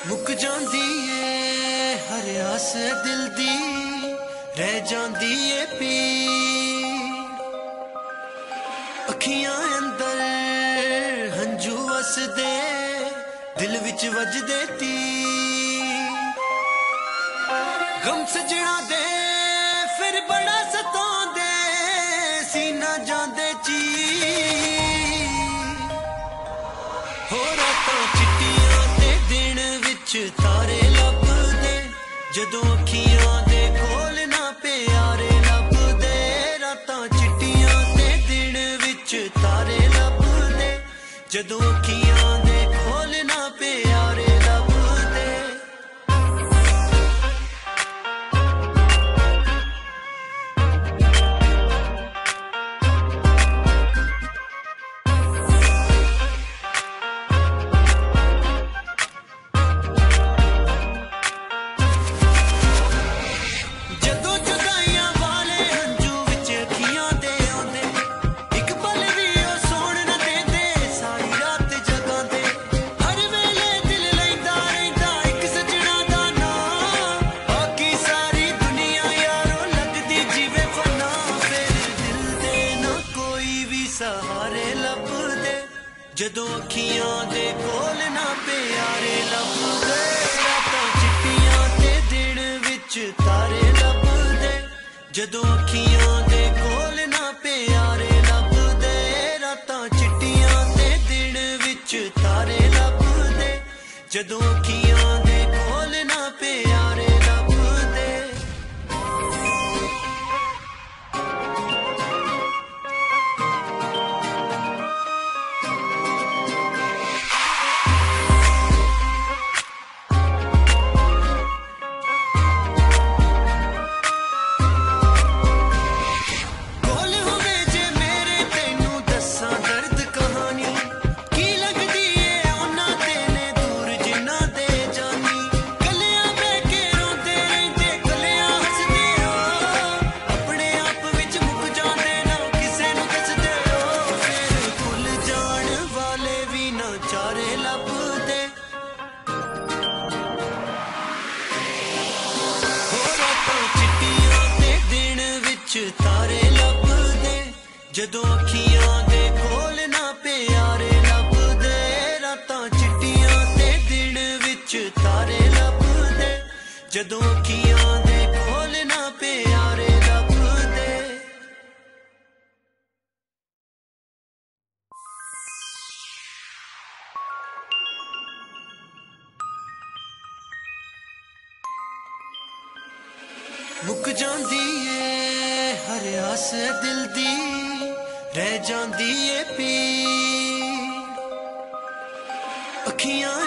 मुक जांदी ए हर आस दिल दी रह जांदी ए पीड़ अखियां अंदर हंजू वसदे दिल विच वजदे तीर गम सजना दे फिर बड़ा सतांदे सीना जांदे चीर हो रातां चिट्टियां ते दिन विच तारे लभदे जदों अखियां दे कोल ना प्यारे लभदे रातां चिट्टियां ते दिन विच तारे लभदे जदों अखियां दे कोल ना प्यारे लभदे सहारे लभदे जदों अखियां दे कोल ना प्यारे लभदे रातां चिट्टियां ते दिन विच तारे लभदे जदों अखियां दे कोल ना प्यारे लभदे रातां चिट्टियां ते दिन विच तारे लभदे जदों अखियां दे कोल ना प्यारे लभदे चारे लभदे हो रातां चिट्टियां ते दिन विच तारे लभदे जदों अखियां दे कोल ना प्यारे लभदे रातां चिट्टियां ते दिन विच तारे लभदे जदों अखियां दे कोल ना प्यारे लभदे मुक जांदी ए हर आस दिल दी रह जांदी ए पीड़ अखियां